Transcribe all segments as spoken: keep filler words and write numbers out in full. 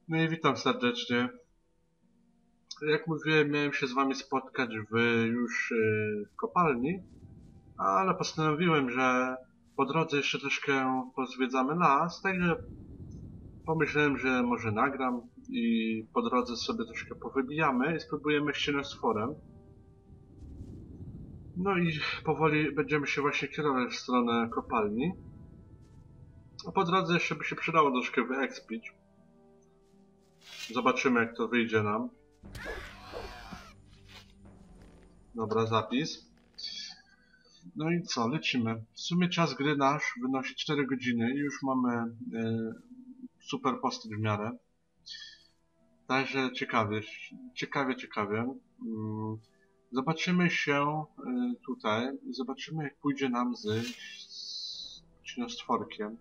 No i witam serdecznie. Jak mówiłem, miałem się z wami spotkać w już yy, w kopalni, ale postanowiłem, że po drodze jeszcze troszkę pozwiedzamy las, także pomyślałem, że może nagram i po drodze sobie troszkę powybijamy i spróbujemy ścienosforem. No i powoli będziemy się właśnie kierować w stronę kopalni. A po drodze jeszcze by się przydało troszkę wyekspić. Zobaczymy, jak to wyjdzie nam. Dobra, zapis. No i co, lecimy. W sumie czas gry nasz wynosi cztery godziny i już mamy e, super postać w miarę. Także ciekawie, ciekawie, ciekawie. Mm, Zobaczymy się e, tutaj i zobaczymy, jak pójdzie nam z, z cieniostworkiem.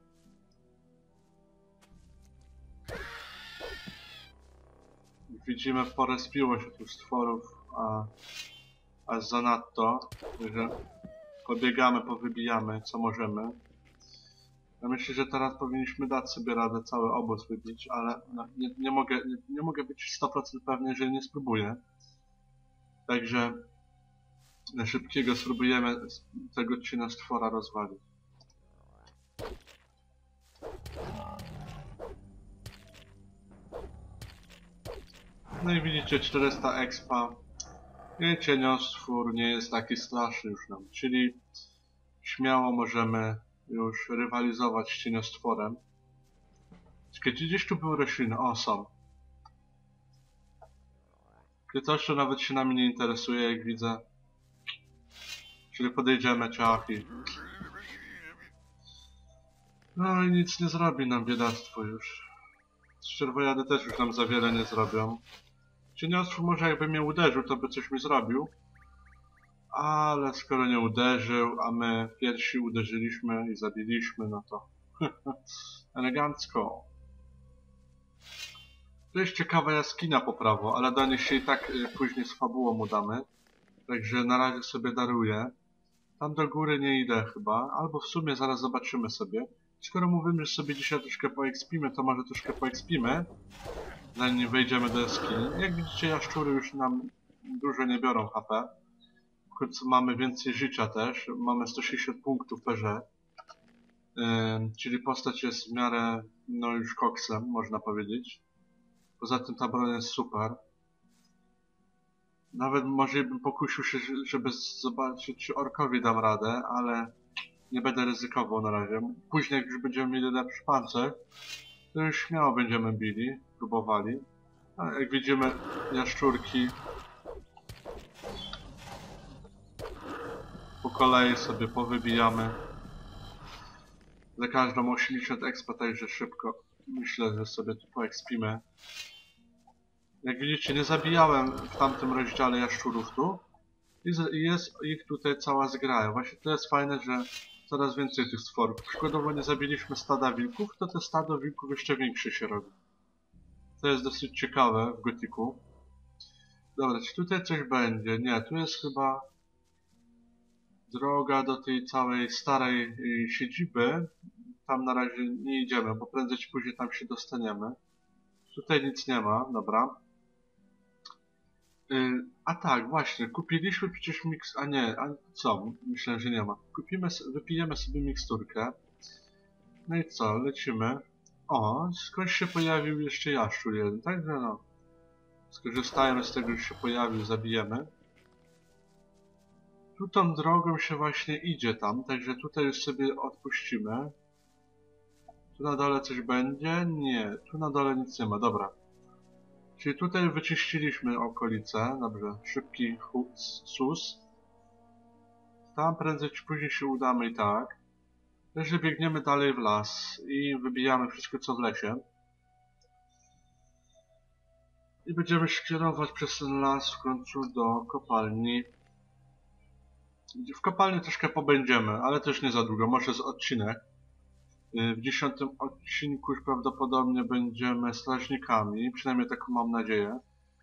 Widzimy, porespiło się tu stworów, a, a zanadto, że pobiegamy, powybijamy co możemy. Ja myślę, że teraz powinniśmy dać sobie radę cały obóz wybić, ale no, nie, nie, mogę, nie, nie mogę być sto procent pewny, jeżeli nie spróbuję. Także na szybkiego spróbujemy tego cieniostwora rozwalić. No i widzicie, czterysta expa. I cieniostwór nie jest taki straszny już nam, czyli śmiało możemy już rywalizować z cieniostworem. Czekajcie, gdzieś tu były rośliny. O, są. Coś, co nawet się nami nie interesuje, jak widzę. Czyli podejdziemy, ciach i... No i nic nie zrobi nam biedactwo już. Czerwojady też już nam za wiele nie zrobią. Cieniostwór może jakby mnie uderzył, to by coś mi zrobił. Ale skoro nie uderzył, a my pierwsi uderzyliśmy i zabiliśmy, no to... elegancko. To jest ciekawa jaskina po prawo, ale do niej się i tak y, później z fabułą udamy. Także na razie sobie daruję. Tam do góry nie idę chyba, albo w sumie zaraz zobaczymy sobie. Skoro mówimy, że sobie dzisiaj troszkę poekspimy, to może troszkę poekspimy, zanim wejdziemy do jaskini. Jak widzicie, jaszczury już nam dużo nie biorą H P. W końcu mamy więcej życia też, mamy sto sześćdziesiąt punktów P G. Yy, czyli postać jest w miarę, no już koksem, można powiedzieć. Poza tym ta broń jest super. Nawet może bym pokusił się, żeby zobaczyć, czy orkowi dam radę, ale nie będę ryzykował na razie. Później, jak już będziemy mieli lepszy pancerz, to już śmiało będziemy bili, próbowali. A jak widzimy, jaszczurki po kolei sobie powybijamy. Za każdą osiemdziesiąt expa, także szybko myślę, że sobie tu poekspimy. Jak widzicie, nie zabijałem w tamtym rozdziale jaszczurów tu. I jest ich tutaj cała zgraja. Właśnie to jest fajne, że coraz więcej tych stworów. Przykładowo nie zabiliśmy stada wilków, to te stado wilków jeszcze większe się robi. To jest dosyć ciekawe w Gothicu. Dobra, czy tutaj coś będzie? Nie, tu jest chyba droga do tej całej starej siedziby. Tam na razie nie idziemy, bo prędzej czy później tam się dostaniemy. Tutaj nic nie ma, dobra. Yy, a tak, właśnie, kupiliśmy przecież miks... A nie, a co? Myślę, że nie ma. Kupimy, wypijemy sobie miksturkę. No i co? Lecimy. O, skądś się pojawił jeszcze jaszczur jeden, także no. Skorzystajmy z tego, że się pojawił, zabijemy. Tu tą drogą się właśnie idzie tam, także tutaj już sobie odpuścimy. Tu na dole coś będzie? Nie, tu na dole nic nie ma, dobra. Czyli tutaj wyczyściliśmy okolice, dobrze, szybki sus. Tam prędzej czy później się udamy i tak. Także biegniemy dalej w las i wybijamy wszystko co w lesie. I będziemy się kierować przez ten las w końcu do kopalni. W kopalni troszkę pobędziemy, ale też nie za długo, może z odcinek. W dziesiątym odcinku już prawdopodobnie będziemy strażnikami, przynajmniej taką mam nadzieję.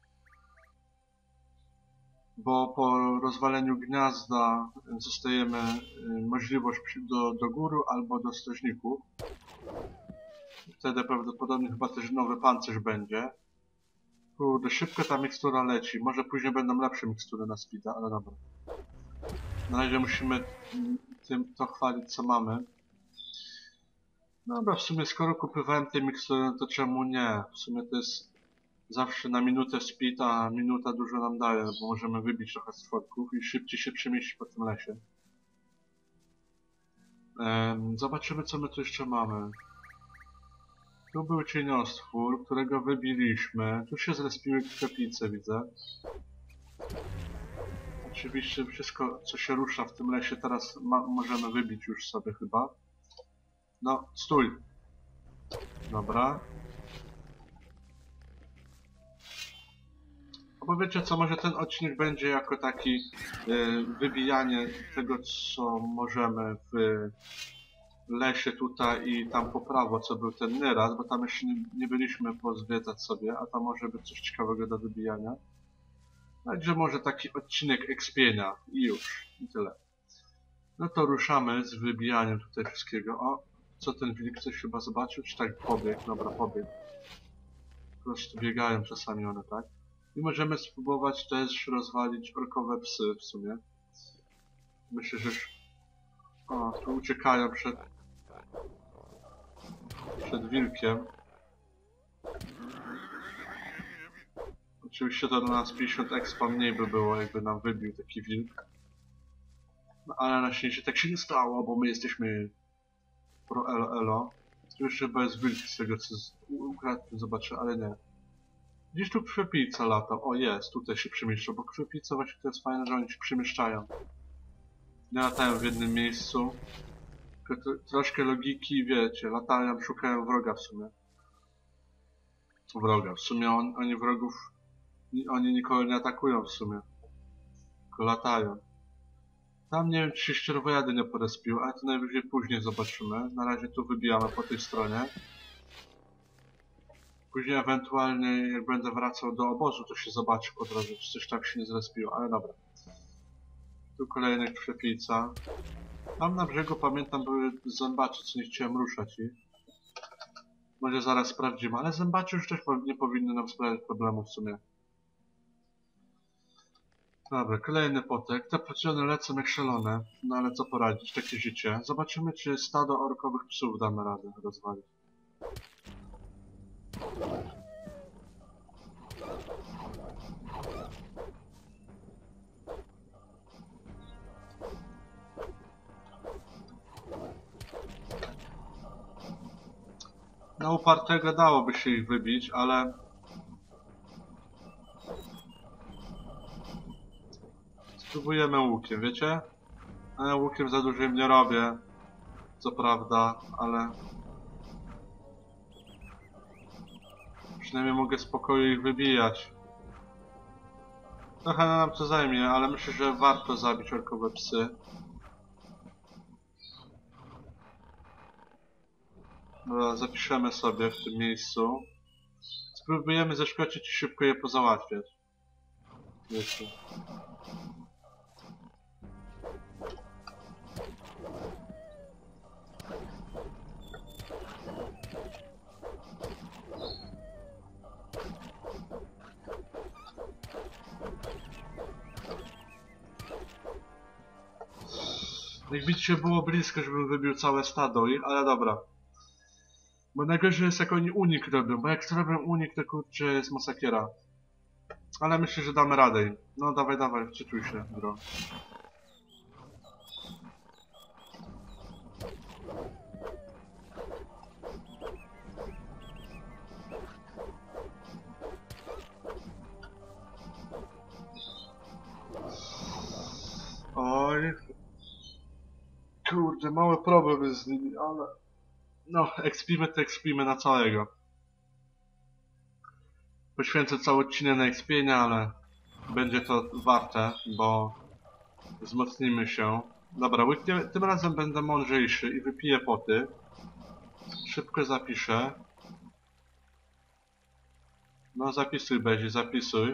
Bo po rozwaleniu gniazda dostajemy możliwość do, do góry albo do strażników. Wtedy prawdopodobnie chyba też nowy pancerz będzie. Kurde, szybko ta mikstura leci. Może później będą lepsze mikstury na speeda, ale dobra. Na razie musimy tym to chwalić, co mamy. Dobra, w sumie skoro kupowałem te mikstury, to czemu nie? W sumie to jest zawsze na minutę speed, a minuta dużo nam daje, bo możemy wybić trochę stworków i szybciej się przemieścić po tym lesie. Ehm, zobaczymy, co my tu jeszcze mamy. Tu był cieniostwór, którego wybiliśmy. Tu się zrespiły krzepice, widzę. Oczywiście wszystko, co się rusza w tym lesie, teraz możemy wybić już sobie chyba. No, stój. Dobra. Bo wiecie co, może ten odcinek będzie jako taki y, wybijanie tego, co możemy w lesie tutaj i tam po prawo, co był ten nieraz, bo tam jeszcze nie, nie byliśmy pozwiedzać sobie, a tam może być coś ciekawego do wybijania. Także może taki odcinek ekspienia i już, i tyle. No to ruszamy z wybijaniem tutaj wszystkiego. O, co ten wilk coś chyba zobaczył? Czy tak pobiegł? Dobra, pobiegł. Po prostu biegają czasami one, tak? I możemy spróbować też rozwalić orkowe psy w sumie. Myślę, że już... O, tu uciekają przed... przed wilkiem. Oczywiście to na nas pięćdziesiąt expa mniej by było, jakby nam wybił taki wilk. No ale na szczęście tak się nie stało, bo my jesteśmy pro elo elo. Tu jeszcze chyba jest wilk z tego co ukradł, zobaczę, ale nie. Gdzieś tu krzepica lata. O jest, tutaj się przemieszcza, bo krzepice właśnie to jest fajne, że oni się przemieszczają. Nie latają w jednym miejscu. Tylko troszkę logiki, wiecie, latają, szukają wroga w sumie. Wroga, w sumie on, oni wrogów, oni nikogo nie atakują w sumie. Tylko latają. Tam nie wiem, czy się ścierwojady nie porespił, ale to najwyżej później zobaczymy. Na razie tu wybijamy po tej stronie. Później ewentualnie, jak będę wracał do obozu, to się zobaczy po drodze, czy coś tam się nie zrespiło, ale dobra. Tu kolejny krzepica. Tam na brzegu, pamiętam, były zębacze, co nie chciałem ruszać i... Może zaraz sprawdzimy, ale zębacze już też nie powinny nam sprawiać problemu w sumie. Dobra, kolejny potek. Te pociony lecą jak szalone, no ale co poradzić, takie życie. Zobaczymy, czy stado orkowych psów damy radę rozwalić. Na upartego dałoby się ich wybić, ale... Spróbujemy łukiem, wiecie? Ja łukiem za dużo im nie robię, co prawda, ale... Przynajmniej mogę spokojnie ich wybijać. Trochę nam to zajmie, ale myślę, że warto zabić orkowe psy. Dobra, zapiszemy sobie w tym miejscu. Spróbujemy zaskoczyć i szybko je pozałatwiać. Wiecie. Jak widzicie, było blisko, żebym wybił całe stado ich, ale dobra. Bo najgorzej jest, jak oni unik robią, bo jak zrobią unik, to kurczę jest masakiera. Ale myślę, że damy radę. No dawaj, dawaj, wczytuj się, bro. Oj. Kurde, mały problem jest z nimi, ale... No, ekspimy to ekspimy na całego. Poświęcę cały odcinek na ekspienia, ale... Będzie to warte, bo... Wzmocnimy się. Dobra, tym, tym razem będę mądrzejszy i wypiję poty. Szybko zapiszę. No zapisuj, Bezi, zapisuj.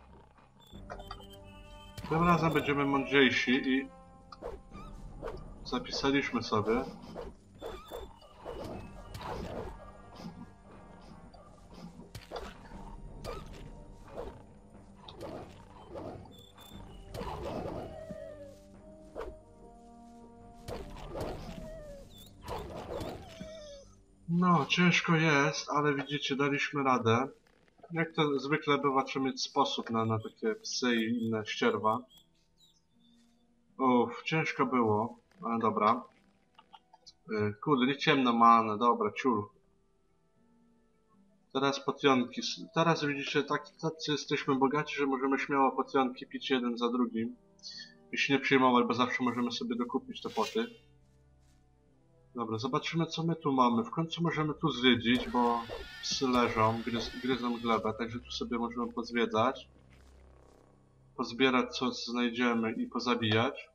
Tym razem będziemy mądrzejsi i zapisaliśmy sobie. No, ciężko jest, ale widzicie, daliśmy radę. Jak to zwykle bywa, trzeba mieć sposób na, na takie psy i inne ścierwa. Uff, ciężko było, ale dobra. Yy, kurde, nie ciemno manę, dobra, ciul. Teraz potionki. Teraz widzicie, tak, tacy jesteśmy bogaci, że możemy śmiało potionki pić jeden za drugim. I się nie przejmować, bo zawsze możemy sobie dokupić te poty. Dobra, zobaczymy co my tu mamy. W końcu możemy tu zwiedzić, bo psy leżą, gryz, gryzą glebę, także tu sobie możemy pozwiedzać. Pozbierać co znajdziemy i pozabijać.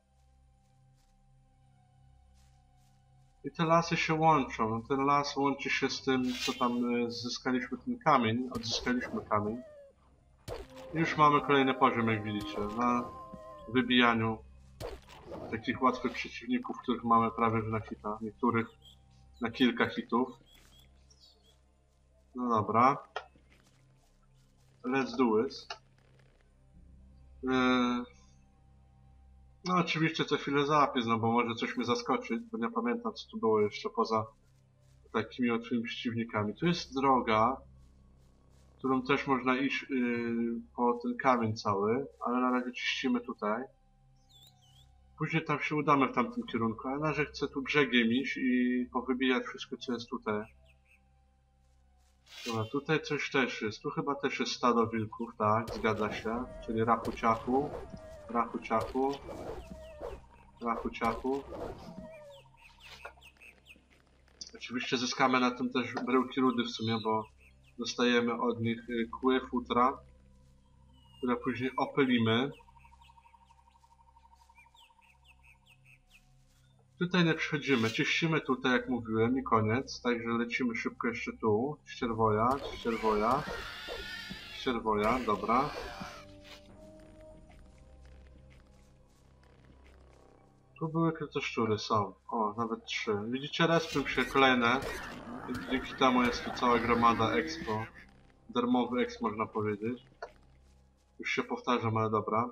I te lasy się łączą. Ten las łączy się z tym, co tam zyskaliśmy, ten kamień. Odzyskaliśmy kamień. I już mamy kolejny poziom, jak widzicie, na wybijaniu takich łatwych przeciwników, których mamy prawie że na hita. Niektórych na kilka hitów. No dobra. Let's do it. Yy... No oczywiście co chwilę zapis, no bo może coś mnie zaskoczyć, bo nie pamiętam co tu było jeszcze poza takimi łatwymi przeciwnikami. Tu jest droga, którą też można iść yy, po ten kamień cały, ale na razie czyścimy tutaj. Później tam się udamy w tamtym kierunku, ale na razie chcę tu brzegiem iść i powybijać wszystko co jest tutaj. Dobra, tutaj coś też jest. Tu chyba też jest stado wilków, tak, zgadza się. Czyli rachu ciachu, rachu ciachu, rachu ciachu. Oczywiście zyskamy na tym też bryłki rudy w sumie, bo dostajemy od nich kły, futra, które później opylimy. Tutaj nie przechodzimy, czyścimy tutaj jak mówiłem i koniec, także lecimy szybko jeszcze tu. Ścierwoja, ścierwoja, ścierwoja, dobra. Tu były krytoszczury, są. O, nawet trzy. Widzicie, respią się kolejne. Dzięki temu jest tu cała gromada expo. Darmowy exp można powiedzieć. Już się powtarzam, ale dobra.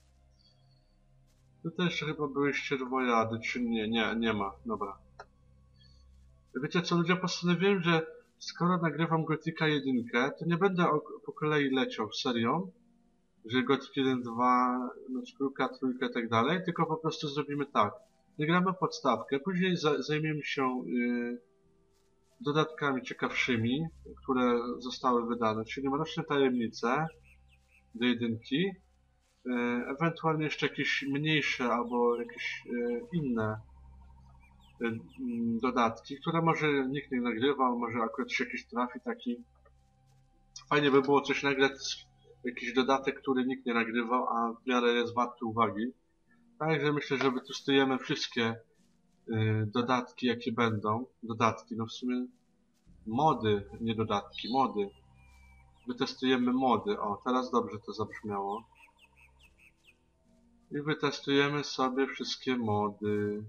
Tutaj jeszcze chyba były ścierwojady, czy nie? Nie, nie ma. Dobra. Wiecie co, ludzie, postanowiłem, że skoro nagrywam Gotika jeden, to nie będę po kolei leciał serią, że Gothic jeden, dwa, no czwórka, trójka i tak dalej, tylko po prostu zrobimy tak. Nagramy podstawkę, później za zajmiemy się yy, dodatkami ciekawszymi, które zostały wydane, czyli Mroczne Tajemnice do jedynki, yy, ewentualnie jeszcze jakieś mniejsze albo jakieś yy, inne yy, dodatki, które może nikt nie nagrywał, może akurat się jakiś trafi taki. Fajnie by było coś nagrać, jakiś dodatek, który nikt nie nagrywał, a w miarę jest warty uwagi. Także myślę, że wytestujemy wszystkie y, dodatki, jakie będą. Dodatki, no w sumie mody, nie dodatki, mody. Wytestujemy mody. O, teraz dobrze to zabrzmiało. I wytestujemy sobie wszystkie mody.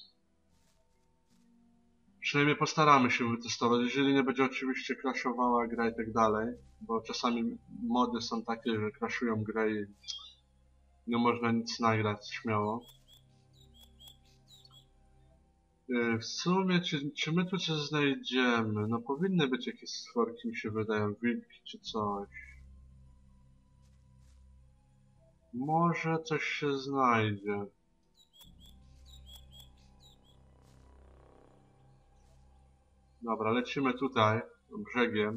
Przynajmniej postaramy się wytestować, jeżeli nie będzie oczywiście crashowała gra i tak dalej, bo czasami mody są takie, że crashują grę i nie można nic nagrać śmiało. W sumie, czy, czy my tu coś znajdziemy? No powinny być jakieś stworki, mi się wydają, wilki czy coś. Może coś się znajdzie. Dobra, lecimy tutaj, brzegiem.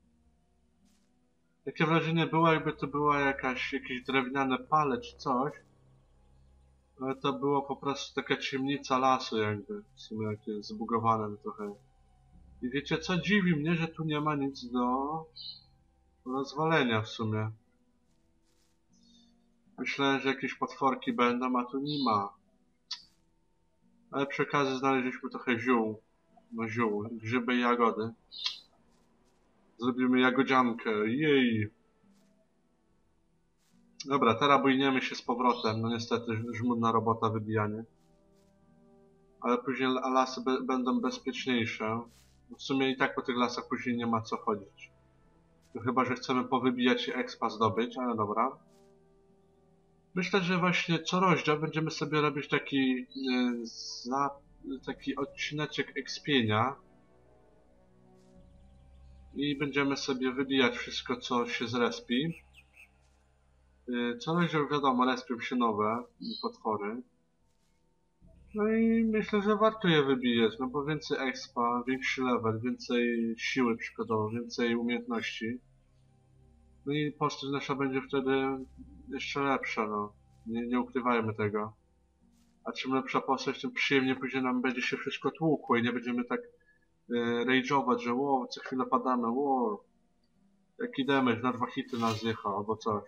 Takie wrażenie było, jakby to była jakaś, jakieś drewniane pale czy coś. Ale to było po prostu taka ciemnica lasu jakby. W sumie jakieś zbugowane trochę. I wiecie co? Dziwi mnie, że tu nie ma nic do rozwalenia w sumie. Myślałem, że jakieś potworki będą, a tu nie ma. Ale przy okazji znaleźliśmy trochę ziół. No ziół, grzyby i jagody. Zrobimy jagodziankę, jej! Dobra, teraz bujniemy się z powrotem. No niestety, żmudna robota, wybijanie. ale później lasy be będą bezpieczniejsze. W sumie i tak po tych lasach później nie ma co chodzić. No chyba, że chcemy powybijać i expa zdobyć, ale dobra. Myślę, że właśnie co rozdział będziemy sobie robić taki, yy, za, taki odcineczek expienia. I będziemy sobie wybijać wszystko, co się zrespi. Yy, co rozdział wiadomo, respią się nowe potwory. No i myślę, że warto je wybijać, no bo więcej expa, większy level, więcej siły przykładowo, więcej umiejętności. No i postać nasza będzie wtedy jeszcze lepsza, no. Nie, nie ukrywajmy tego. A czym lepsza postać, tym przyjemnie później nam będzie się wszystko tłukło i nie będziemy tak e, rage'ować, że wow, co chwilę padamy, wow, jaki damage, na dwa hity nas zjechał, albo coś.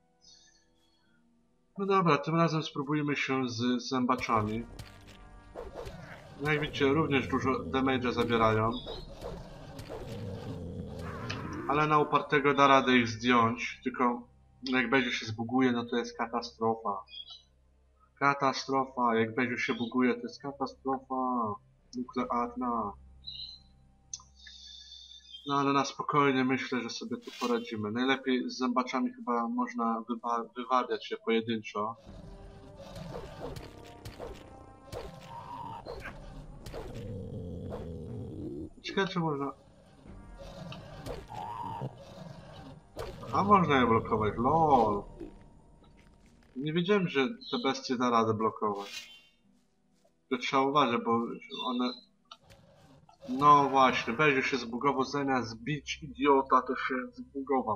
No dobra, tym razem spróbujmy się z zębaczami. No jak widzicie, również dużo damage'a zabierają. Ale na upartego da radę ich zdjąć, tylko jak będzie się zbuguje, no to jest katastrofa. Katastrofa, jak będzie się buguje, to jest katastrofa nuklearna. No ale na spokojnie myślę, że sobie tu poradzimy. Najlepiej z zębaczami chyba można wywa wywabiać się pojedynczo. Ciekawe, czy można... A można je blokować, lol. Nie wiedziałem, że te bestie da radę blokować. To trzeba uważać, bo one... No właśnie, będzie się zbugował, zamiast bić idiota, to się zbugował.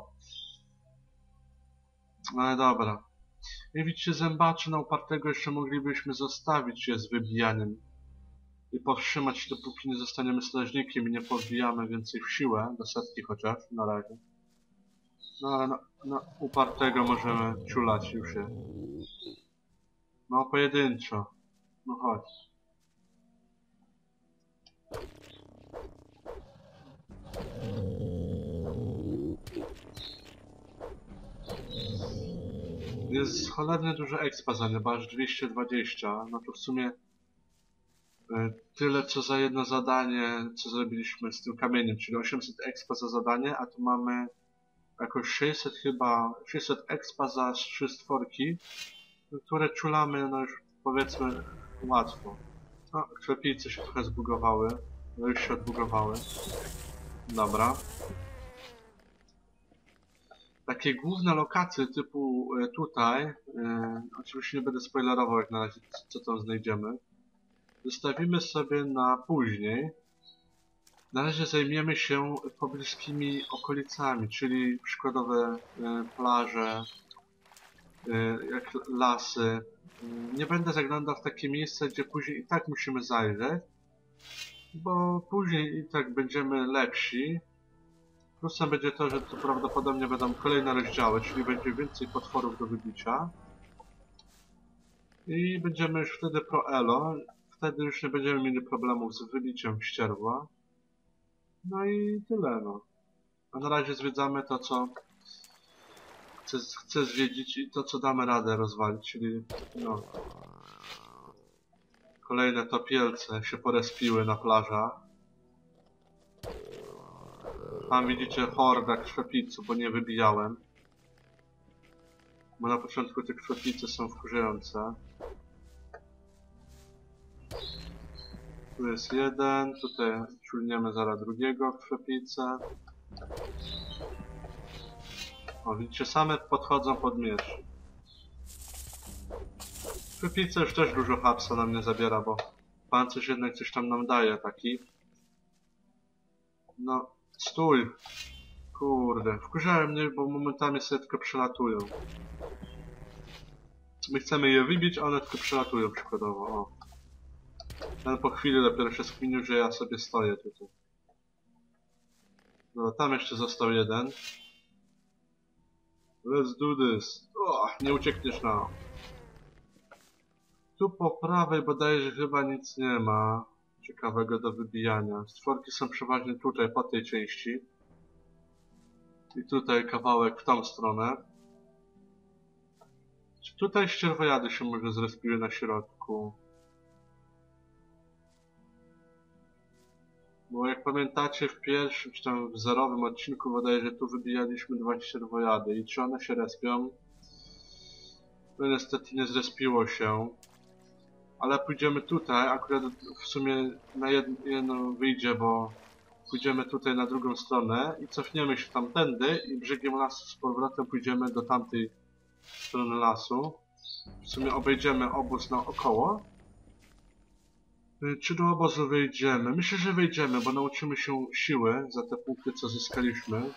No ale dobra. I widzicie, zębaczy na upartego jeszcze moglibyśmy zostawić je z wybijaniem. I powstrzymać, dopóki nie zostaniemy strażnikiem i nie podbijamy więcej w siłę, do setki chociaż, na razie. No ale na, na upartego możemy ciulać już się. No pojedynczo. No chodź. Jest cholernie dużo expa za nie, bo aż dwieście dwadzieścia. No to w sumie y, tyle co za jedno zadanie, co zrobiliśmy z tym kamieniem, czyli osiemset expa za zadanie, a tu mamy jakoś sześćset chyba, sześćset expa za trzy stworki, które czulamy, no już powiedzmy łatwo. No, krzepice się trochę zbugowały, no już się odbugowały. Dobra. Takie główne lokacje typu e, tutaj, e, oczywiście nie będę spoilerował jak na razie co tam znajdziemy, zostawimy sobie na później. Na razie zajmiemy się pobliskimi okolicami, czyli przykładowe e, plaże, e, jak lasy. Nie będę zaglądał w takie miejsca, gdzie później i tak musimy zajrzeć, bo później i tak będziemy lepsi. Plusem będzie to, że to prawdopodobnie będą kolejne rozdziały, czyli będzie więcej potworów do wybicia. I będziemy już wtedy pro elo. Wtedy już nie będziemy mieli problemów z wybiciem ścierwa. No i tyle, no. A na razie zwiedzamy to, co chcę, chcę zwiedzić i to, co damy radę rozwalić, czyli no... Kolejne topielce się porespiły na plażach. Tam widzicie horda krzepicu, bo nie wybijałem. Bo na początku te krzepice są wkurzające. Tu jest jeden, tutaj czulniemy zaraz drugiego krzepice. O, widzicie, same podchodzą pod miecz. Krzepice już też dużo hapsa na mnie zabiera, bo pancerz jednak coś tam nam daje taki. No, stój! Kurde, wkurzają mnie, bo momentami sobie tylko przelatują. My chcemy je wybić, a one tylko przelatują przykładowo, o. Ten po chwili dopiero się skminił, że ja sobie stoję tutaj. No, tam jeszcze został jeden. Let's do this. O, nie uciekniesz na. Tu po prawej bodajże chyba nic nie ma ciekawego do wybijania. Stworki są przeważnie tutaj, po tej części. I tutaj kawałek w tą stronę. Czy tutaj ścierwojady się może zrespiły na środku? Bo jak pamiętacie, w pierwszym, czy tam w zerowym odcinku bodajże tu wybijaliśmy dwa ścierwojady i czy one się respią? No niestety nie zrespiło się. Ale pójdziemy tutaj, akurat w sumie na jedno wyjdzie, bo pójdziemy tutaj na drugą stronę i cofniemy się tamtędy i brzegiem lasu z powrotem pójdziemy do tamtej strony lasu. W sumie obejdziemy obóz naokoło. Czy do obozu wyjdziemy? Myślę, że wyjdziemy, bo nauczymy się siły za te punkty, co zyskaliśmy.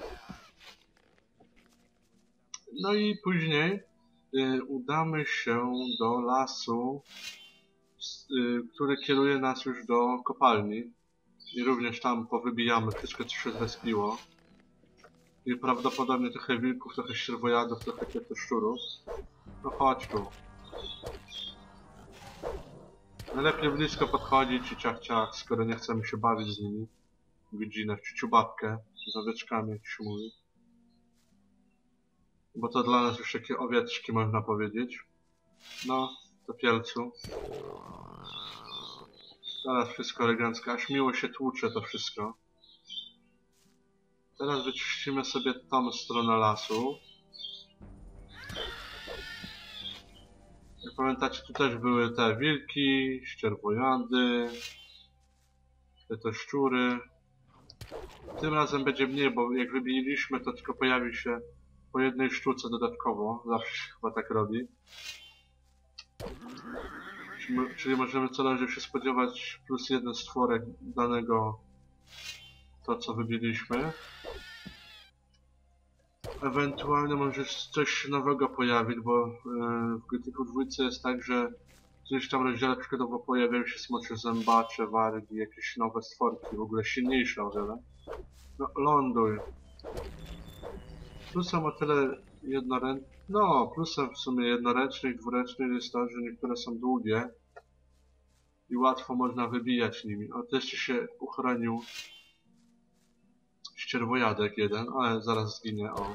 No i później y, udamy się do lasu, y, który kieruje nas już do kopalni. I również tam powybijamy wszystko, co się zrespiło. I prawdopodobnie trochę wilków, trochę ścierwojadów, trochę kwiatoszczurów. No chodź tu. Najlepiej blisko podchodzić i ciach ciach, skoro nie chcemy się bawić z nimi. Godzinę w ciuciubabkę z owieczkami, jak się mówi. Bo to dla nas już takie owieczki, można powiedzieć. No, to pielcu. Teraz wszystko elegancko, aż miło się tłucze to wszystko. Teraz wyczyścimy sobie tą stronę lasu. Jak pamiętacie, tu też były te wilki, ścierwojady, te szczury. Tym razem będzie mniej, bo jak wybiliśmy, to tylko pojawi się po jednej sztuce dodatkowo. Zawsze się chyba tak robi. Czyli możemy co razie się spodziewać plus jeden stworek danego to, co wybiliśmy. Ewentualnie może coś nowego pojawić, bo w Gothicu dwójce jest tak, że w którymś tam rozdziale przykładowo pojawiają się smocze zębacze, wargi, jakieś nowe stworki, w ogóle silniejsze o wiele. No, ląduj. Plusem o tyle jednoręcznych, no plusem w sumie jednoręcznych, dwuręcznych jest to, że niektóre są długie i łatwo można wybijać nimi. O, to jeszcze się uchronił ścierwojadek jeden, ale zaraz zginie, o.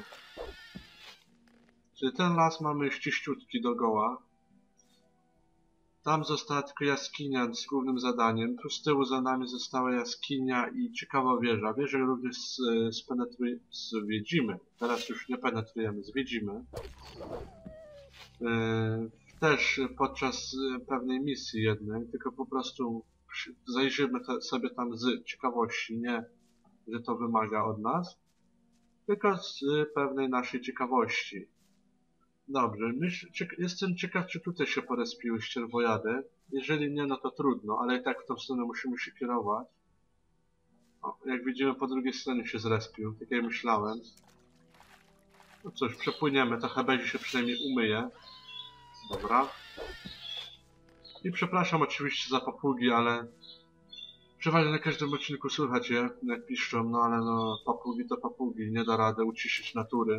Czyli ten las mamy ściściutki dookoła. Tam została tylko jaskinia z głównym zadaniem. Tu z tyłu za nami została jaskinia i ciekawa wieża. Wieżę również spenetrujemy, zwiedzimy. Teraz już nie penetrujemy, zwiedzimy. Yy, też podczas pewnej misji jednej, tylko po prostu zajrzymy te, sobie tam z ciekawości, nie, że to wymaga od nas, tylko z pewnej naszej ciekawości. Dobrze, myśl, cieka jestem ciekaw, czy tutaj się porespiły ścierwojady. Jeżeli nie, no to trudno, ale i tak w tą stronę musimy się kierować. O, jak widzimy, po drugiej stronie się zrespił, tak jak myślałem. No cóż, przepłyniemy, to Hebezi się przynajmniej umyje. Dobra. I przepraszam oczywiście za papugi, ale przeważnie na każdym odcinku słychać je, jak piszczą, no ale no, papugi to papugi, nie da rady uciszyć natury.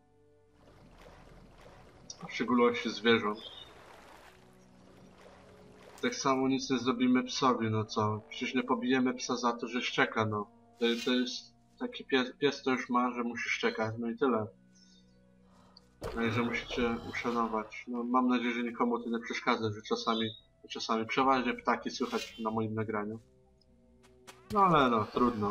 W szczególności zwierząt. Tak samo nic nie zrobimy psowi, no co? Przecież nie pobijemy psa za to, że szczeka, no. To, to jest taki pies, pies to już ma, że musi szczekać, no i tyle. No i że musicie uszanować. No mam nadzieję, że nikomu to nie przeszkadza, że czasami, czasami przeważnie ptaki słychać na moim nagraniu. No ale no, trudno.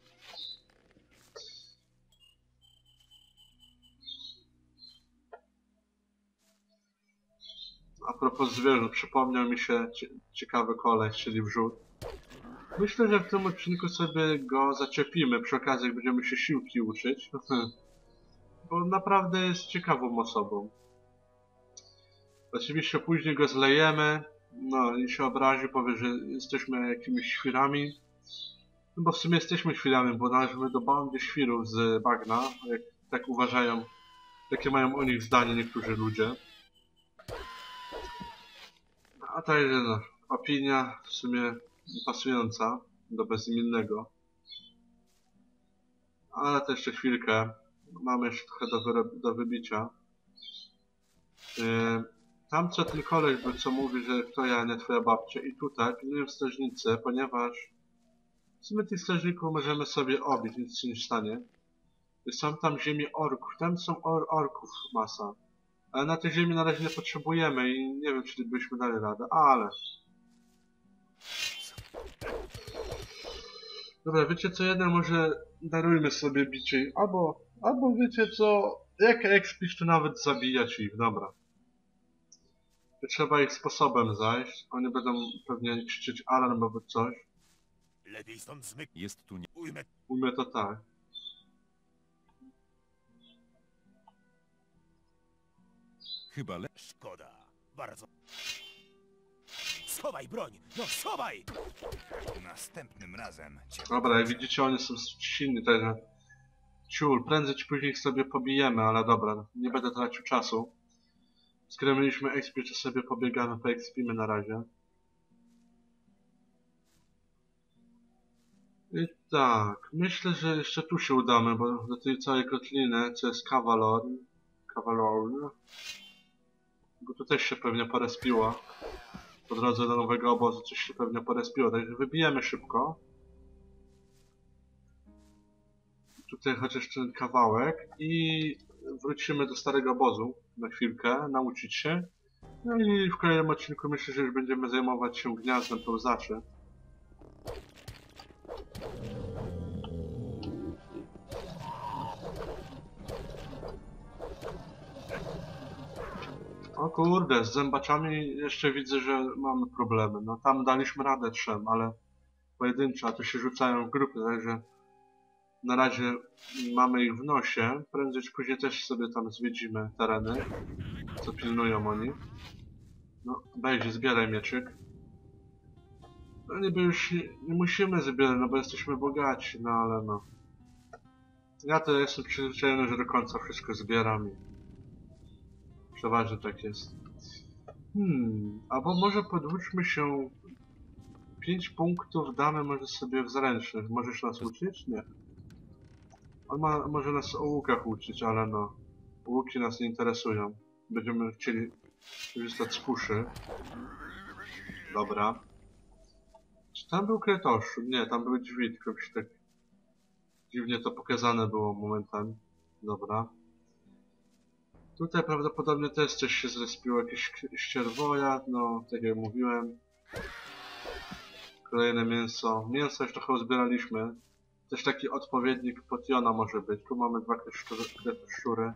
A propos zwierząt, przypomniał mi się ciekawy koleś, czyli wrzód. Myślę, że w tym odcinku sobie go zaczepimy, przy okazji jak będziemy się siłki uczyć. Bo naprawdę jest ciekawą osobą. Oczywiście później go zlejemy, no i się obrazi, powie, że jesteśmy jakimiś świrami. No bo w sumie jesteśmy świrami, bo należymy do bandy świrów z bagna, jak tak uważają, takie mają o nich zdanie niektórzy ludzie. A ta jedna opinia w sumie pasująca do bezimiennego. Ale to jeszcze chwilkę. Mamy jeszcze trochę do, do wybicia. Yy, tam co ten koleś był, co mówi, że to ja, nie twoja babcia. I tutaj pilnuję strażnicę, ponieważ w sumie tych strażników możemy sobie obić, nic się nie stanie. Są tam ziemi orków. Tam są or orków masa. Ale na tej ziemi na razie nie potrzebujemy i nie wiem, czy byśmy dali radę, ale... Dobra, wiecie co, jeden może darujmy sobie bicie, albo, albo wiecie co, jak expisz to nawet zabijać ich, dobra. To trzeba ich sposobem zajść, oni będą pewnie krzyczeć alarm albo coś. Lepiej stąd zmyk. Jest tu nie... Ujmę. Ujmę to tak. Chyba le... Szkoda. Bardzo. Schowaj broń! No schowaj! Następnym razem cię... Dobra, jak widzicie, oni są silni, także ciul, prędzej czy później ich sobie pobijemy, ale dobra, nie będę tracił czasu. Skoro mieliśmy expić, to sobie pobiegamy, poexpimy na razie. I tak, myślę, że jeszcze tu się udamy, bo do tej całej kotliny, co jest Kawalor, Kawalor, bo tu też się pewnie porespiło. Po drodze do nowego obozu coś się pewnie porespiło, także wybijemy szybko. Tutaj chociaż ten kawałek i wrócimy do starego obozu na chwilkę, nauczyć się. No i w kolejnym odcinku myślę, że już będziemy zajmować się gniazdem pełzaczy. O kurde, z zębaczami jeszcze widzę, że mamy problemy. No tam daliśmy radę trzem, ale pojedynczo, a to się rzucają w grupy, także na razie mamy ich w nosie. Prędzej czy później też sobie tam zwiedzimy tereny, co pilnują oni. No, wejdź, zbieraj mieczyk. No niby już nie, nie musimy zbierać, no bo jesteśmy bogaci, no ale no. Ja to jestem przyzwyczajony, że do końca wszystko zbieram i przeważnie tak jest. Hmm, albo może podłóżmy się pięć punktów, damy może sobie w zręcznych. Możesz nas uczyć? Nie. On ma, może nas o łukach uczyć, ale no. Łuki nas nie interesują. Będziemy chcieli korzystać z kuszy. Dobra. Czy tam był kretosz? Nie, tam były drzwi, tylko mi się tak dziwnie to pokazane było momentami. Dobra. Tutaj prawdopodobnie też coś się zrespiło, jakiś ścierwojad, no, tak jak mówiłem. Kolejne mięso. Mięso już trochę uzbieraliśmy. Też taki odpowiednik potiona może być. Tu mamy dwa kretoszczury.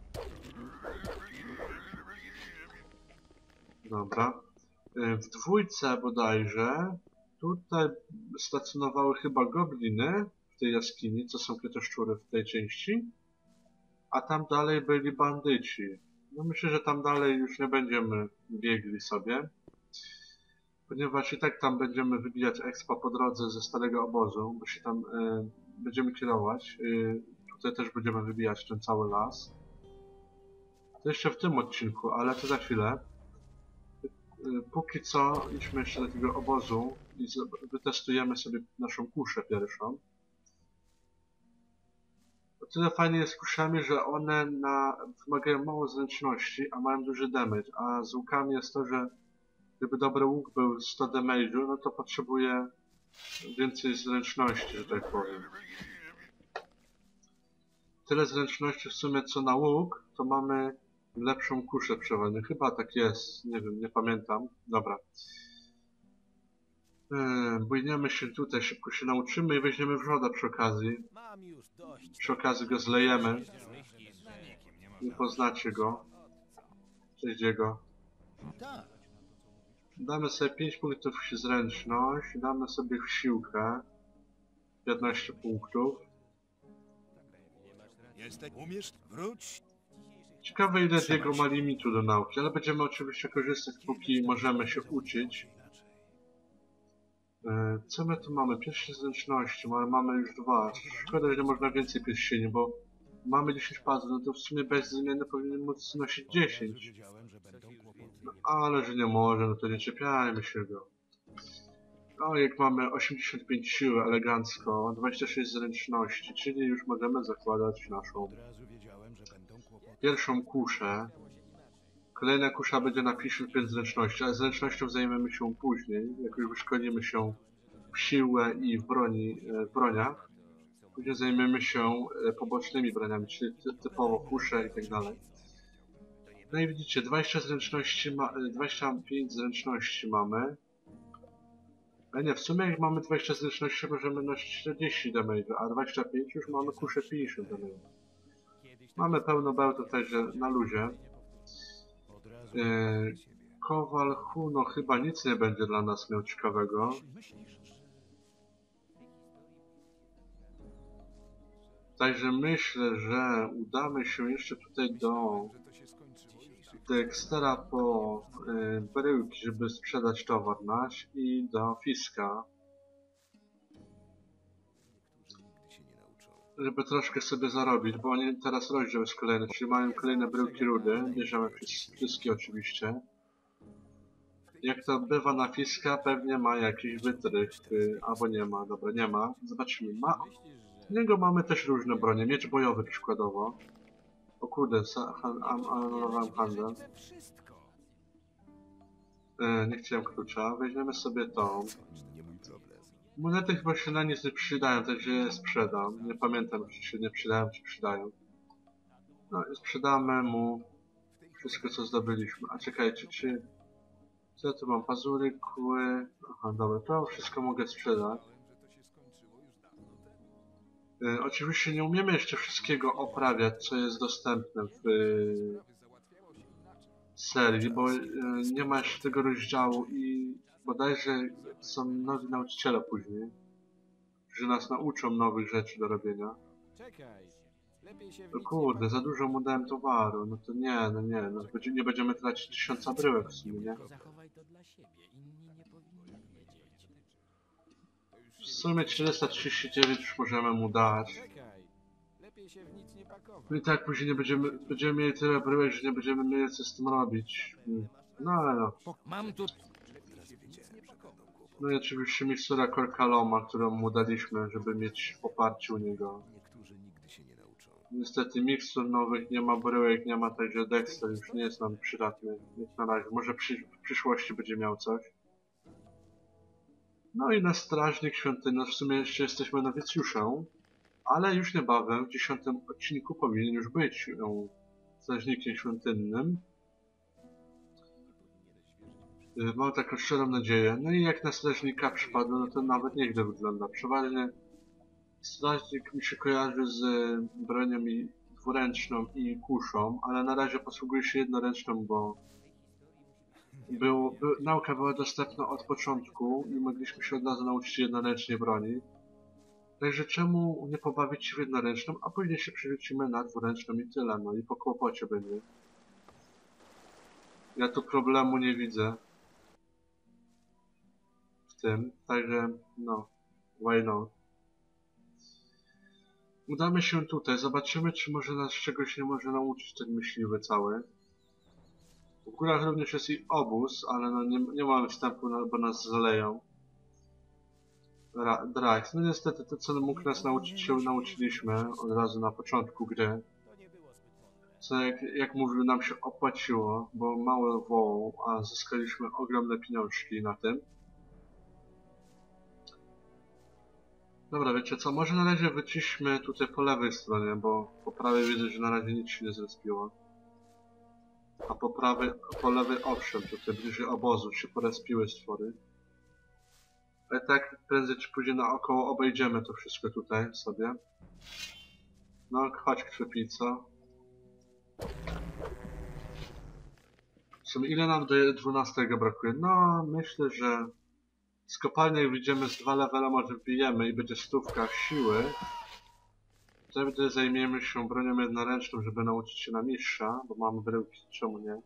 Dobra. W dwójce bodajże tutaj stacjonowały chyba gobliny w tej jaskini, co są kretoszczury w tej części. A tam dalej byli bandyci. No myślę, że tam dalej już nie będziemy biegli sobie. Ponieważ i tak tam będziemy wybijać expa po drodze ze starego obozu, bo się tam y, będziemy kierować. Y, tutaj też będziemy wybijać ten cały las. To jeszcze w tym odcinku, ale to za chwilę. Y, póki co idźmy jeszcze do tego obozu i wytestujemy sobie naszą kuszę pierwszą. O tyle fajnie jest z kuszami, że one na, wymagają mało zręczności, a mają duży damage, a z łukami jest to, że gdyby dobry łuk był sto damage'u, no to potrzebuje więcej zręczności, że tak powiem. Tyle zręczności w sumie co na łuk, to mamy lepszą kuszę przeważnie. Chyba tak jest, nie wiem, nie pamiętam. Dobra. Yy, bujniemy się tutaj, szybko się nauczymy i weźmiemy wrzoda przy okazji. Przy okazji go zlejemy. Nie poznacie go. Cześć jego. Damy sobie pięć punktów w zręczność, damy sobie w siłkę piętnaście punktów. Umiesz? Wróć. Ciekawe ile jego ma limitu do nauki, ale będziemy oczywiście korzystać póki możemy się uczyć. Co my tu mamy? Pierwsze zręczności, ale mamy już dwa. Szkoda, że nie można więcej pierścieni, bo mamy dziesięć pazur, no to w sumie bezimienny powinien móc nosić dziesięć. No, ale że nie może, no to nie czepiajmy się go. O, jak mamy osiemdziesiąt pięć siły, elegancko, dwadzieścia sześć zręczności, czyli już możemy zakładać naszą pierwszą kuszę. Kolejna kusza będzie na pięćdziesiąt pięć zręczności, ale zręcznością zajmiemy się później, jak już wyszkolimy się w siłę i w broni, w broniach. Później zajmiemy się pobocznymi broniami, czyli typowo kusze i tak dalej. No i widzicie, dwadzieścia zręczności ma, dwadzieścia pięć zręczności mamy. Ale nie, w sumie jak mamy dwadzieścia zręczności, możemy nosić czterdzieści damage, a dwadzieścia pięć już mamy kuszę pięćdziesiąt damage. Mamy pełno bełtów, także na luzie. Yy, Kowal Hu, no chyba nic nie będzie dla nas miał ciekawego. Także myślę, że udamy się jeszcze tutaj do Dextera po y, bryłki, żeby sprzedać towar nasz i do Fiska, żeby troszkę sobie zarobić, bo oni teraz rozdział jest kolejny, czyli mają kolejne bryłki rudy, bierzemy wszystkie oczywiście. Jak to bywa na Fiska, pewnie ma jakiś wytrych, y, albo nie ma, dobra, nie ma, zobaczymy, ma. Z niego mamy też różne bronie, miecz bojowy przykładowo. O kurde, anulowałem handel. E, nie chciałem klucza, weźmiemy sobie tą. Monety chyba się na nic nie przydają, także je sprzedam. Nie pamiętam, czy się nie przydają, czy przydają. No i sprzedamy mu wszystko, co zdobyliśmy. A czekajcie, czy... Co ja tu mam? Pazury, kły... Aha, dobra, to wszystko mogę sprzedać. E, oczywiście nie umiemy jeszcze wszystkiego oprawiać, co jest dostępne w e, serii, bo e, nie ma jeszcze tego rozdziału i bodajże są nowi nauczyciele później, że nas nauczą nowych rzeczy do robienia. No kurde, za dużo mu dałem towaru, no to nie, no nie, no nie będziemy tracić tysiąca bryłek w sumie, nie? W sumie czterysta trzydzieści dziewięć już możemy mu dać. No i tak później nie będziemy, będziemy mieli tyle bryłek, że nie będziemy mieli co z tym robić. No ale no. Mam tu... No i oczywiście mikstura Korkaloma, którą mu daliśmy, żeby mieć poparcie u niego. Niestety mikstur nowych nie ma, bryłek nie ma, także Dexter już nie jest nam przydatny. Jak na razie, może przy, w przyszłości będzie miał coś. No i na strażnik świątyni, no w sumie jeszcze jesteśmy nowicjuszem, ale już niebawem w dziesiątym odcinku powinien już być um, strażnikiem świątynnym. Yy, mam taką szczerą nadzieję. No i jak na strażnika przypadło, no to nawet nieźle wygląda. Przeważnie strażnik mi się kojarzy z bronią i dwuręczną i kuszą, ale na razie posługuję się jednoręczną, bo był, był, nauka była dostępna od początku i mogliśmy się od razu nauczyć jednoręcznie broni. Także czemu nie pobawić się w jednoręczną, a później się przerzucimy na dwuręczną i tyle, no i po kłopocie będzie. Ja tu problemu nie widzę w tym, także no, why not. Udamy się tutaj, zobaczymy, czy może nas czegoś nie może nauczyć ten myśliwy cały. W górach również jest i obóz, ale no nie, nie mamy wstępu, no, bo nas zaleją. Drax, no niestety to, co mógł nas nauczyć, się nauczyliśmy od razu na początku gry. Co jak, jak mówił, nam się opłaciło, bo mało wołał, a zyskaliśmy ogromne pieniążki na tym. Dobra, wiecie co, może na razie wyciśmy tutaj po lewej stronie, bo po prawej widzę, że na razie nic się nie zrespiło. A po prawej, po lewej owszem, tutaj bliżej obozu się porespiły stwory. Ale tak prędzej czy później naokoło obejdziemy to wszystko tutaj sobie. No, chodź krwipico. W sumie ile nam do dwunastego brakuje? No, myślę, że z kopalni jak wyjdziemy z dwa levela może wbijemy i będzie stówka siły. Wtedy zajmiemy się bronią jednoręczną, żeby nauczyć się na mistrza, bo mamy bryłki, czemu nie?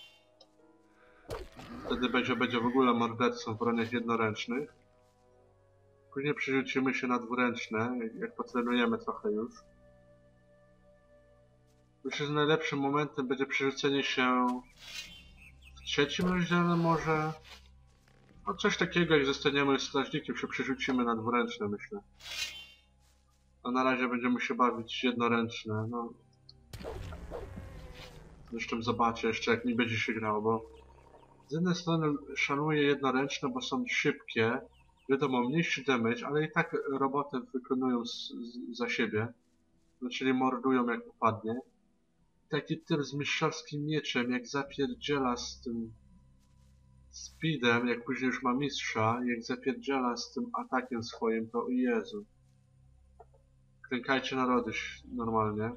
Wtedy będzie, będzie w ogóle mordercą w broniach jednoręcznych. Później przerzucimy się na dwuręczne, jak potrenujemy trochę już. Myślę, że najlepszym momentem będzie przerzucenie się w trzecim rozdziale może. No coś takiego, jak zostaniemy strażnikiem, się przerzucimy na dwuręczne, myślę. A na razie będziemy się bawić jednoręczne, no. Zresztą zobaczę jeszcze, jak mi będzie się grało, bo z jednej strony szanuję jednoręczne, bo są szybkie, wiadomo, mniejszy damage, ale i tak robotę wykonują z, z, za siebie. No, czyli mordują jak upadnie. Taki typ z mistrzowskim mieczem, jak zapierdziela z tym speedem, jak później już ma mistrza, jak zapierdziela z tym atakiem swoim, to o Jezu. Klękajcie narody normalnie.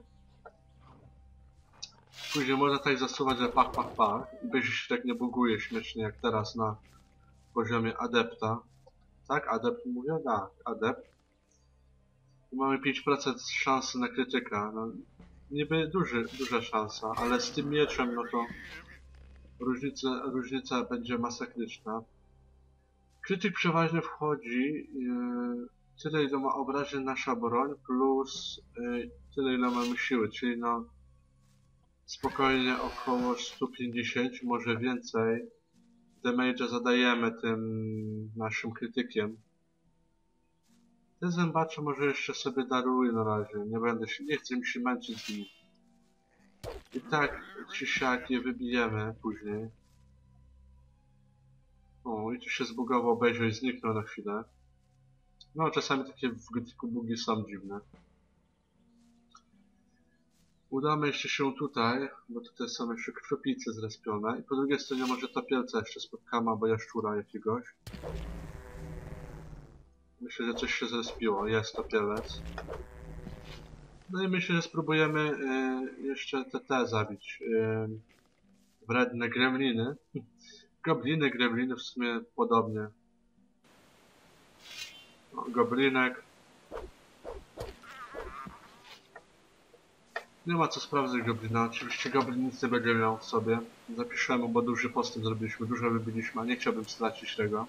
Później można tak zasuwać, że pach, pach, pach. I będzie się tak nie buguje śmiesznie jak teraz na poziomie adepta. Tak? Adept mówię? Tak, adept. I mamy pięć procent szansy na krytyka. No, niby duży, duża szansa, ale z tym mieczem, no to różnica, różnica będzie masakryczna. Krytyk przeważnie wchodzi yy, tyle, ile ma obrażeń nasza broń, plus yy, tyle, ile mamy siły, czyli no spokojnie około sto pięćdziesiąt, może więcej damage'a zadajemy tym naszym krytykiem. Te zębacze może jeszcze sobie daruję na razie, nie będę się, nie chcę mi się męczyć z nimi. I tak czy siak je wybijemy później. O, i tu się zbugował Bezio i zniknął na chwilę. No, czasami takie w gotiku bugi są dziwne. Udamy jeszcze się tutaj, bo tutaj są jeszcze krwopice zrespione. I po drugiej stronie może topielca jeszcze spotkamy, albo jaszczura jakiegoś. Myślę, że coś się zrespiło. Jest topielec. No i myślę, że spróbujemy y, jeszcze te te zabić. Y, wredne gremliny. Gobliny, gremliny w sumie podobnie. No, goblinek. Nie ma co sprawdzać goblina. Oczywiście goblin nic nie będzie miał w sobie. Zapiszemy, bo duży postęp zrobiliśmy, dużo wybiliśmy, a nie chciałbym stracić tego.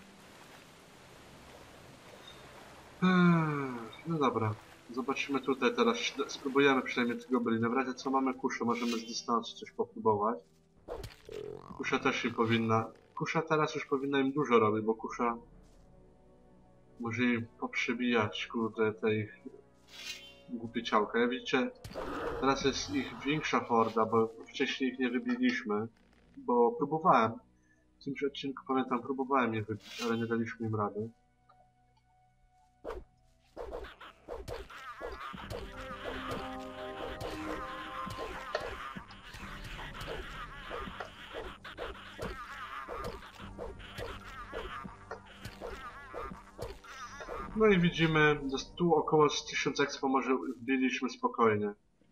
No dobra. Zobaczymy tutaj teraz. Spróbujemy przynajmniej tego goblina. W razie co mamy kuszę, możemy z dystansu coś popróbować. Kusza też im powinna... Kusza teraz już powinna im dużo robić, bo kusza może im poprzebijać, kurde, te ich głupie ciałka. Jak widzicie, teraz jest ich większa horda, bo wcześniej ich nie wybiliśmy, bo próbowałem. W tym odcinku, pamiętam, próbowałem je wybić, ale nie daliśmy im rady. No i widzimy, że tu około tysiąc expo może wbiliśmy spokojnie.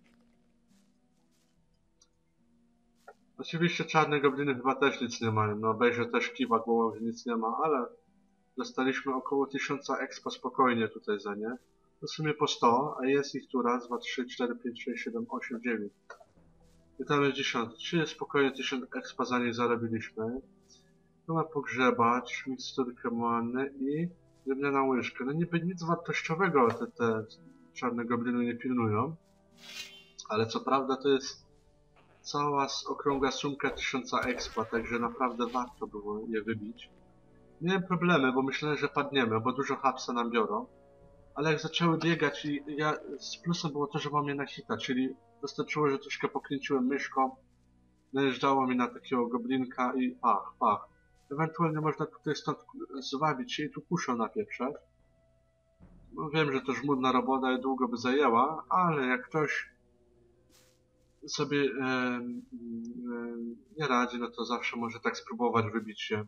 Oczywiście czarne gobliny chyba też nic nie mają, no Bezio też kiwa głową, że nic nie ma, ale dostaliśmy około tysiąc expo spokojnie tutaj za nie. To w sumie po sto, a jest ich tu raz, dwa, trzy, cztery, pięć, sześć, siedem, osiem, dziewięć. I tam jest dziesiąt. Czyli spokojnie tysiąc expo za nich zarobiliśmy. Tu ma pogrzebać, miksturkę many i drewniana łyżkę. No niby nic wartościowego te, te czarne gobliny nie pilnują. Ale co prawda to jest cała okrągła sumka tysiąca expa, także naprawdę warto było je wybić. Miałem problemy, bo myślałem, że padniemy, bo dużo hapsa nam biorą. Ale jak zaczęły biegać i ja, z plusem było to, że mam je na hita, czyli wystarczyło, że troszkę pokręciłem myszką, najeżdżało mi na takiego goblinka i pach, pach. Ewentualnie można tutaj stąd zwabić się i tu kuszą napieprzać. No wiem, że to żmudna robota i długo by zajęła, ale jak ktoś sobie e, e, nie radzi, no to zawsze może tak spróbować wybić się.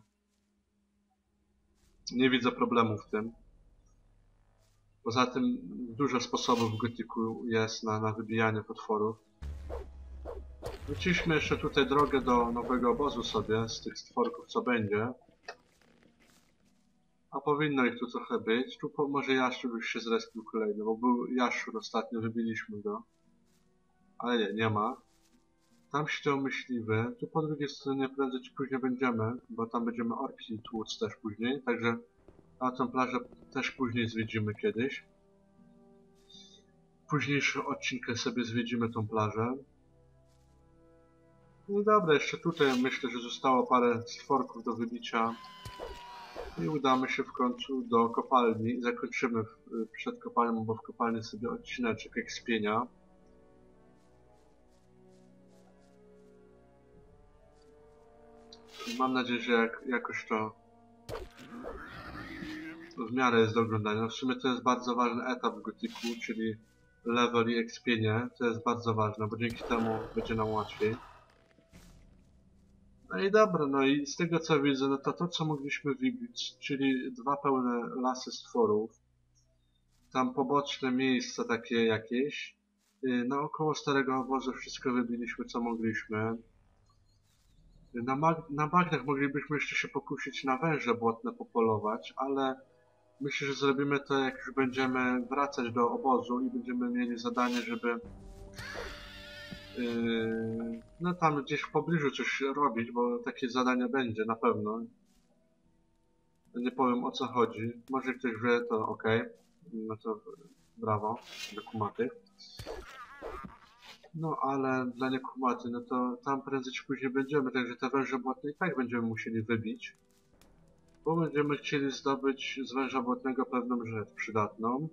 Nie widzę problemu w tym. Poza tym dużo sposobów w gotiku jest na, na wybijanie potworów. Wróciliśmy jeszcze tutaj drogę do nowego obozu sobie, z tych stworków co będzie. A powinno ich tu trochę być. Tu po, może jaszczur już się zrespił kolejny, bo był jaszczur, ostatnio wybiliśmy go. Ale nie, nie ma. Tam siedział myśliwy. Tu po drugiej stronie prędzej czy później będziemy, bo tam będziemy orki tłuc też później. Także na tę plażę też później zwiedzimy kiedyś. W późniejszym odcinku sobie zwiedzimy tą plażę. No dobra, jeszcze tutaj myślę, że zostało parę stworków do wybicia. I udamy się w końcu do kopalni i zakończymy w, przed kopalnią, bo w kopalni sobie odcineczek ekspienia. Mam nadzieję, że jak, jakoś to w miarę jest do oglądania. No w sumie to jest bardzo ważny etap w gotiku, czyli level i ekspienie. To jest bardzo ważne, bo dzięki temu będzie nam łatwiej. No i dobra, no i z tego co widzę, no to to co mogliśmy wybić, czyli dwa pełne lasy stworów, tam poboczne miejsca takie jakieś, yy, naokoło starego obozu wszystko wybiliśmy co mogliśmy. Na, mag na bagnach moglibyśmy jeszcze się pokusić na węże błotne popolować, ale myślę, że zrobimy to jak już będziemy wracać do obozu i będziemy mieli zadanie, żeby Yy, no tam gdzieś w pobliżu coś robić, bo takie zadanie będzie na pewno. Nie powiem o co chodzi. Może ktoś wie, to ok. No to brawo, dla kumatych. No ale dla niekumaty, no to tam prędzej czy później będziemy, także te węże błotne i tak będziemy musieli wybić. Bo będziemy chcieli zdobyć z węża błotnego pewną rzecz przydatną.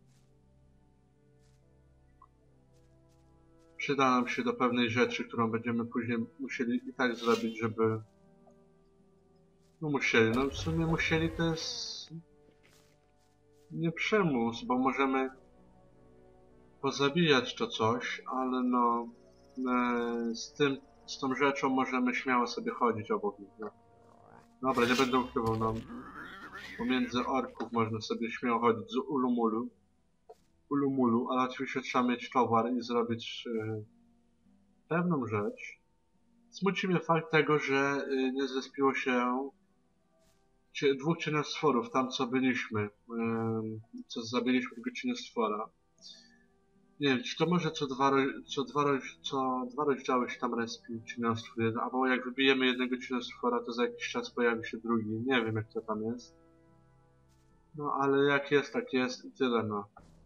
Przyda nam się do pewnej rzeczy, którą będziemy później musieli i tak zrobić, żeby... No musieli, no w sumie musieli to jest... nie przymus, bo możemy pozabijać to coś, ale no... E, z tym, z tą rzeczą możemy śmiało sobie chodzić obok nich, no. Dobra, nie będę ukrywał, no. Pomiędzy orków można sobie śmiało chodzić z ulumulu. Ulumulu, ale oczywiście trzeba mieć towar i zrobić e, pewną rzecz. Smuci mnie fakt tego, że e, nie zespiło się cie, dwóch cieniostworów, tam co byliśmy, e, co zabiliśmy tego cieniostwora. Nie wiem, czy to może co dwa, co dwa, co dwa rozdziały się tam respi cieniostwór, albo jak wybijemy jednego cieniostwora, to za jakiś czas pojawi się drugi. Nie wiem jak to tam jest. No ale jak jest, tak jest i tyle, no.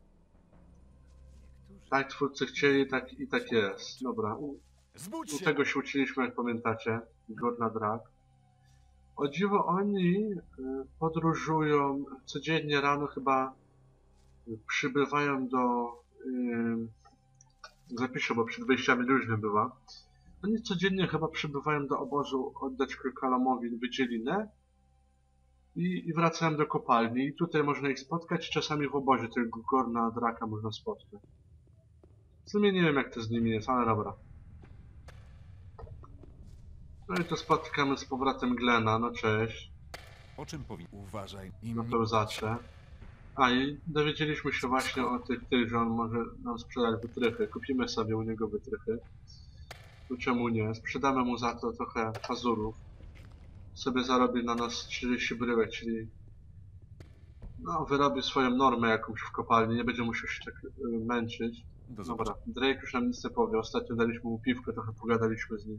Tak twórcy chcieli, tak i tak jest. Dobra, u, Zbudź u się! tego się uczyliśmy, jak pamiętacie. Górna Drak. O dziwo oni y, podróżują codziennie rano chyba y, przybywają do... Y, zapiszę, bo przed wyjściami różnie bywa. Oni codziennie chyba przybywają do obozu oddać Krokalamowi wydzielinę i, i wracają do kopalni. I tutaj można ich spotkać, czasami w obozie tego Gorna Draka można spotkać. W sumie nie wiem jak to z nimi jest, ale dobra. No i to spotykamy z powrotem Glena, no cześć. O czym powinien? Uważaj. Na Im pełzacze. A i dowiedzieliśmy się właśnie o tych, tych, że on może nam sprzedać wytrychy. Kupimy sobie u niego wytrychy. No czemu nie? Sprzedamy mu za to trochę pazurów. Sobie zarobi na nas trzydzieści bryłek, czyli no, wyrobi swoją normę jakąś w kopalni, nie będzie musiał się tak y, męczyć. do Dobra, zobaczenia. Drake już nam nic nie powie. Ostatnio daliśmy mu piwko, trochę pogadaliśmy z nim.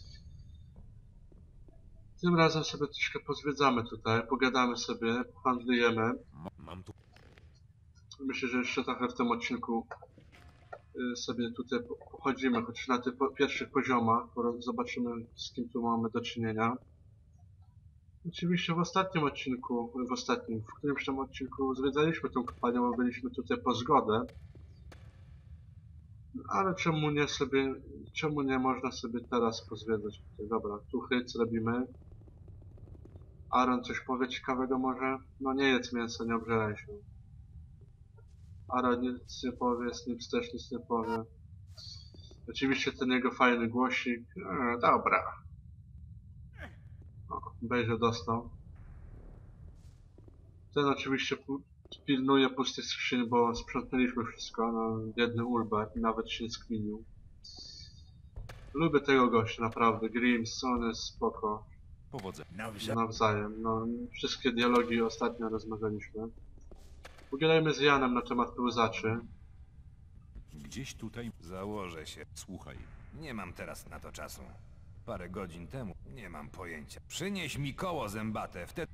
Tym razem sobie troszkę pozwiedzamy tutaj, pogadamy sobie, handlujemy. Ma- Mam tu. Myślę, że jeszcze trochę w tym odcinku y, sobie tutaj po- pochodzimy, choć na tych po pierwszych poziomach, bo zobaczymy z kim tu mamy do czynienia. Oczywiście w ostatnim odcinku, w ostatnim, w którymś tam odcinku zwiedzaliśmy tą kopalnię, bo byliśmy tutaj po zgodę. Ale czemu nie sobie, czemu nie można sobie teraz pozwiedzać tutaj? Dobra, tu hyc robimy. Aaron coś powie ciekawego może? No nie jedz mięsa, nie obżeraj się. Aaron nic nie powie, Snips też nic nie powie. Oczywiście ten jego fajny głosik. E, dobra. O, Bejże dostał. Ten oczywiście pu pilnuje pustych skrzyń, bo sprzątnęliśmy wszystko. No, biedny Ulbert nawet się nie skminił. Lubię tego gościa, naprawdę. Grims, on jest spoko. Powodzenia. Nawzajem. Nawzajem. No, wszystkie dialogi ostatnio rozmawialiśmy. Pogadajmy z Janem na temat pełzaczy. Gdzieś tutaj. Założę się. Słuchaj. Nie mam teraz na to czasu. Parę godzin temu. Nie mam pojęcia. Przynieś mi koło zębate, wtedy...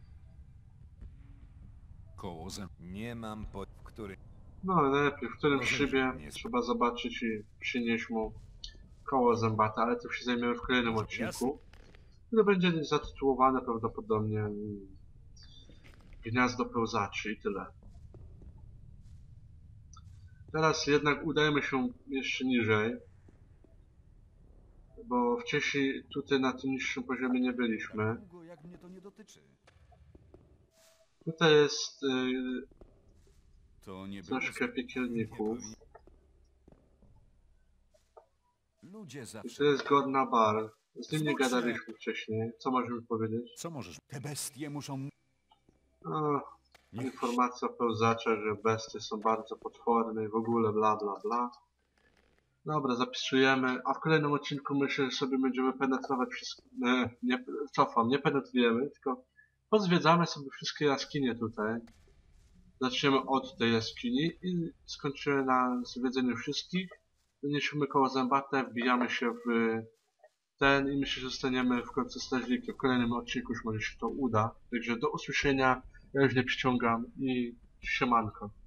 Koło zem. Nie mam po... w który... No ale najlepiej, w którym Rozumiem, szybie nie jest- trzeba zobaczyć i przynieść mu koło zębate, ale tym się zajmiemy w kolejnym Jasne. odcinku. Które będzie zatytułowane prawdopodobnie mm, Gniazdo Pełzaczy i tyle. Teraz jednak udajmy się jeszcze niżej, bo wcześniej tutaj na tym niższym poziomie nie byliśmy. Długo jak mnie to nie dotyczy. Tutaj jest yy, To nie było. troszkę piekielników. Ludzie I zawsze. to jest Gorna Bar. Z nim nie Zbóg się. gadaliśmy wcześniej. Co możemy powiedzieć? Co możesz? Te bestie muszą... No, Niech... informacja pełzacza, że bestie są bardzo potworne i w ogóle bla bla bla. Dobra, zapisujemy, a w kolejnym odcinku myślę, że sobie będziemy penetrować wszystkie... Nie, nie, cofam, nie penetrujemy, tylko pozwiedzamy sobie wszystkie jaskinie tutaj. Zaczniemy od tej jaskini i skończymy na zwiedzeniu wszystkich. Wyniesiemy koło zębate, wbijamy się w ten i myślę, że zostaniemy w końcu strażnikiem. W kolejnym odcinku już może się to uda. Także do usłyszenia, ja już nie przyciągam i siemanko.